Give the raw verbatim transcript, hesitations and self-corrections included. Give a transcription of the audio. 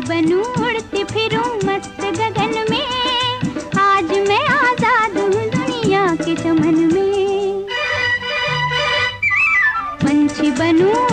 बनूं उड़ती फिरूं मस्त गगन में, आज मैं आजाद हूँ दुनिया के चमन में। पंछी बनूं